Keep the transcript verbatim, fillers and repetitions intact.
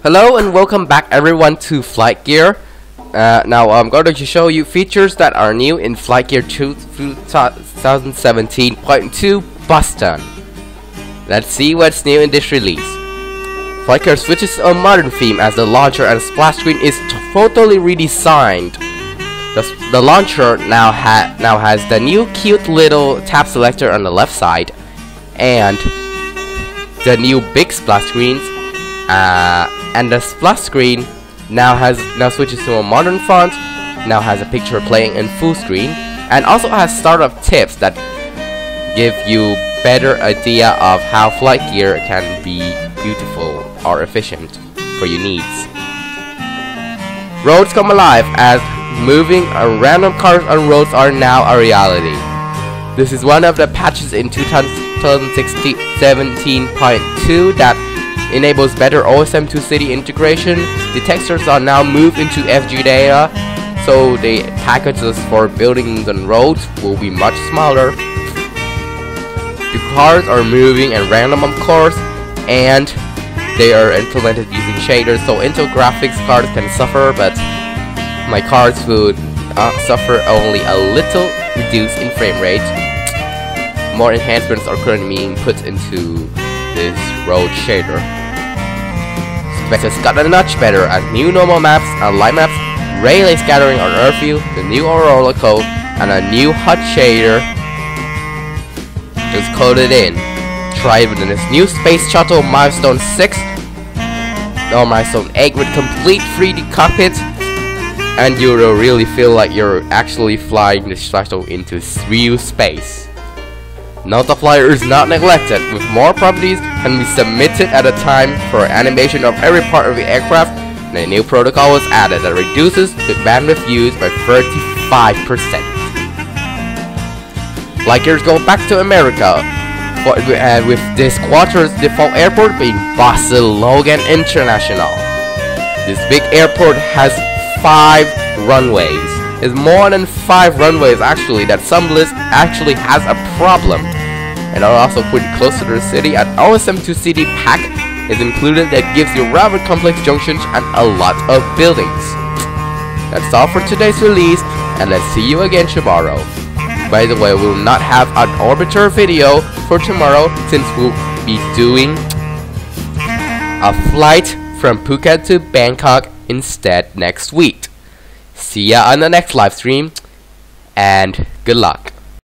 Hello and welcome back everyone to FlightGear. Uh, now I'm going to show you features that are new in FlightGear two twenty seventeen point two Boston. Let's see what's new in this release. FlightGear switches to a modern theme as the launcher and splash screen is totally redesigned. The, the launcher now, ha now has the new cute little tab selector on the left side and the new big splash screens. Uh, and the splash screen now has now switches to a modern font, now has a picture playing in full screen, and also has startup tips that give you better idea of how FlightGear can be beautiful or efficient for your needs. Roads come alive as moving uh, random cars on roads are now a reality. This is one of the patches in two thousand seventeen point two that enables better O S M to city integration. The textures are now moved into F G data, so the packages for buildings and roads will be much smaller. The cars are moving and random of course, and they are implemented using shaders, so Intel graphics cards can suffer, but my cards would uh, suffer only a little reduced in frame rate. More enhancements are currently being put into this road shader. Specs got a notch better as new normal maps and light maps, relay scattering on Earth view, the new Aurora code, and a new H U D shader is coded in. Try it with this new Space Shuttle Milestone six or Milestone eight with complete three D cockpit, and you will really feel like you're actually flying the shuttle into real space. Note the flyer is not neglected, with more properties can be submitted at a time for animation of every part of the aircraft, and a new protocol was added that reduces the bandwidth used by thirty-five percent. FlightGears go back to America, but, uh, with this quarter's default airport being Boston Logan International. This big airport has five runways. Is more than five runways actually, that some list actually has a problem, and are also pretty close to the city. An O S M two C D pack is included that gives you rather complex junctions and a lot of buildings. That's all for today's release, and let's see you again tomorrow. By the way, we will not have an orbiter video for tomorrow since we'll be doing a flight from Phuket to Bangkok instead next week. See ya on the next live stream, and good luck.